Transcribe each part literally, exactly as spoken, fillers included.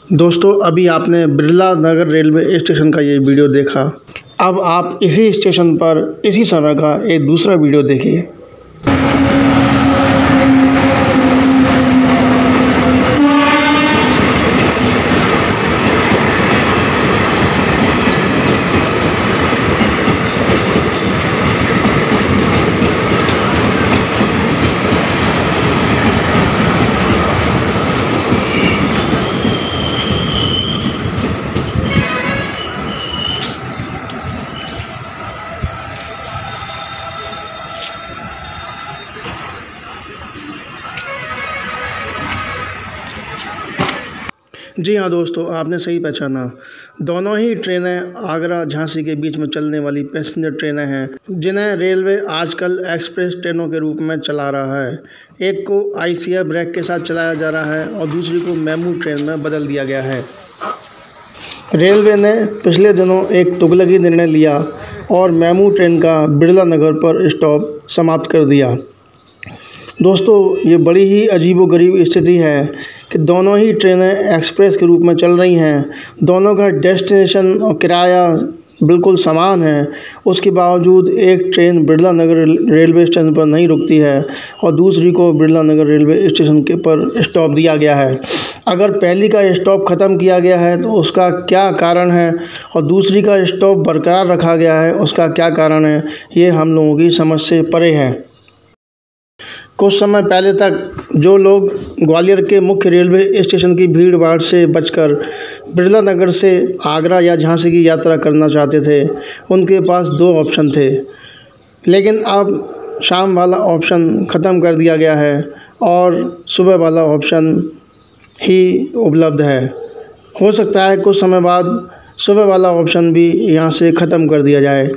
दोस्तों अभी आपने बिरला नगर रेलवे स्टेशन का ये वीडियो देखा। अब आप इसी स्टेशन पर इसी समय का एक दूसरा वीडियो देखिए। जी हाँ दोस्तों, आपने सही पहचाना। दोनों ही ट्रेनें आगरा झांसी के बीच में चलने वाली पैसेंजर ट्रेनें हैं, जिन्हें रेलवे आजकल एक्सप्रेस ट्रेनों के रूप में चला रहा है। एक को आईसीएफ ब्रेक के साथ चलाया जा रहा है और दूसरी को मेमू ट्रेन में बदल दिया गया है। रेलवे ने पिछले दिनों एक तुगलकी निर्णय लिया और मेमू ट्रेन का बिरला नगर पर स्टॉप समाप्त कर दिया। दोस्तों, ये बड़ी ही अजीबोगरीब स्थिति है कि दोनों ही ट्रेनें एक्सप्रेस के रूप में चल रही हैं। दोनों का डेस्टिनेशन और किराया बिल्कुल समान है, उसके बावजूद एक train Birla Nagar railway station पर नहीं रुकती है और दूसरी को बिरला नगर रेलवे स्टेशन के पर स्टॉप दिया गया है। अगर पहली का स्टॉप ख़त्म किया गया है तो उसका क्या कारण है और दूसरी का स्टॉप बरकरार रखा गया है, उसका क्या कारण है, ये हम लोगों की समझ से परे है। कुछ समय पहले तक जो लोग ग्वालियर के मुख्य रेलवे स्टेशन की भीड़ भाड़ से बचकर बिरला नगर से आगरा या झांसी की यात्रा करना चाहते थे, उनके पास दो ऑप्शन थे, लेकिन अब शाम वाला ऑप्शन ख़त्म कर दिया गया है और सुबह वाला ऑप्शन ही उपलब्ध है। हो सकता है कुछ समय बाद सुबह वाला ऑप्शन भी यहाँ से ख़त्म कर दिया जाए।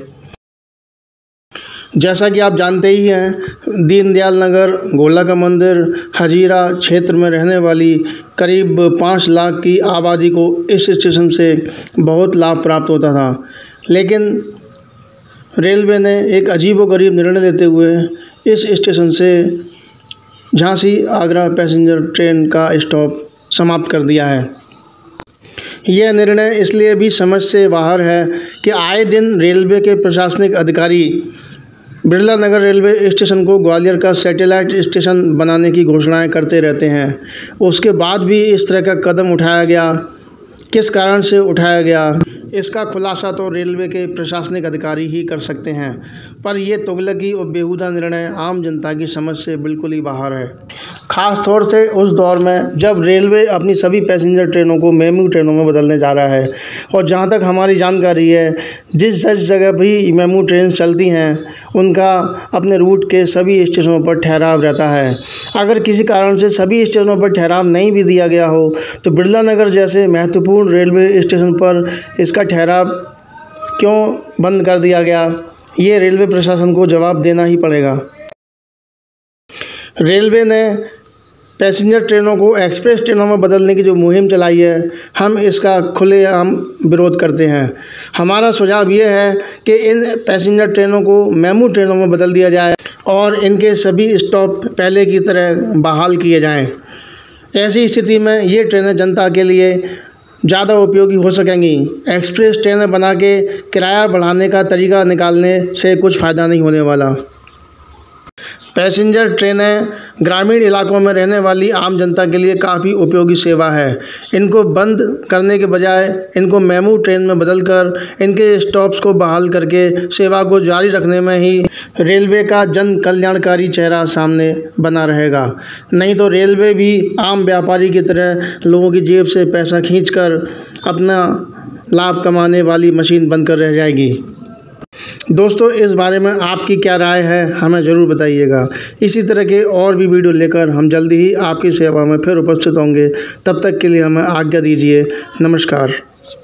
जैसा कि आप जानते ही हैं, दीनदयाल नगर, गोला का मंदिर, हजीरा क्षेत्र में रहने वाली करीब पाँच लाख की आबादी को इस स्टेशन से बहुत लाभ प्राप्त होता था, लेकिन रेलवे ने एक अजीबोगरीब निर्णय लेते हुए इस स्टेशन से झांसी आगरा पैसेंजर ट्रेन का स्टॉप समाप्त कर दिया है। यह निर्णय इसलिए भी समझ से बाहर है कि आए दिन रेलवे के प्रशासनिक अधिकारी बिरला नगर रेलवे स्टेशन को ग्वालियर का सैटेलाइट स्टेशन बनाने की घोषणाएं करते रहते हैं। उसके बाद भी इस तरह का कदम उठाया गया, किस कारण से उठाया गया, इसका खुलासा तो रेलवे के प्रशासनिक अधिकारी ही कर सकते हैं, पर यह तुगलकी और बेहुदा निर्णय आम जनता की समझ से बिल्कुल ही बाहर है। ख़ास तौर से उस दौर में जब रेलवे अपनी सभी पैसेंजर ट्रेनों को मेमू ट्रेनों में बदलने जा रहा है और जहां तक हमारी जानकारी है, जिस जिस जगह भी मेमू ट्रेन चलती हैं उनका अपने रूट के सभी स्टेशनों पर ठहराव रहता है। अगर किसी कारण से सभी स्टेशनों पर ठहराव नहीं भी दिया गया हो तो बिरला नगर जैसे महत्वपूर्ण रेलवे स्टेशन पर इसका ठहराव क्यों बंद कर दिया गया, ये रेलवे प्रशासन को जवाब देना ही पड़ेगा। रेलवे ने पैसेंजर ट्रेनों को एक्सप्रेस ट्रेनों में बदलने की जो मुहिम चलाई है, हम इसका खुलेआम विरोध करते हैं। हमारा सुझाव ये है कि इन पैसेंजर ट्रेनों को मेमू ट्रेनों में बदल दिया जाए और इनके सभी स्टॉप पहले की तरह बहाल किए जाएं। ऐसी स्थिति में ये ट्रेनें जनता के लिए ज़्यादा उपयोगी हो सकेंगी। एक्सप्रेस ट्रेनें बना के किराया बढ़ाने का तरीका निकालने से कुछ फ़ायदा नहीं होने वाला। पैसेंजर ट्रेनें ग्रामीण इलाकों में रहने वाली आम जनता के लिए काफ़ी उपयोगी सेवा है। इनको बंद करने के बजाय इनको मेमू ट्रेन में बदलकर इनके स्टॉप्स को बहाल करके सेवा को जारी रखने में ही रेलवे का जन कल्याणकारी चेहरा सामने बना रहेगा। नहीं तो रेलवे भी आम व्यापारी की तरह लोगों की जेब से पैसा खींचकर अपना लाभ कमाने वाली मशीन बनकर रह जाएगी। दोस्तों, इस बारे में आपकी क्या राय है, हमें ज़रूर बताइएगा। इसी तरह के और भी वीडियो लेकर हम जल्दी ही आपकी सेवा में फिर उपस्थित होंगे। तब तक के लिए हमें आज्ञा दीजिए। नमस्कार।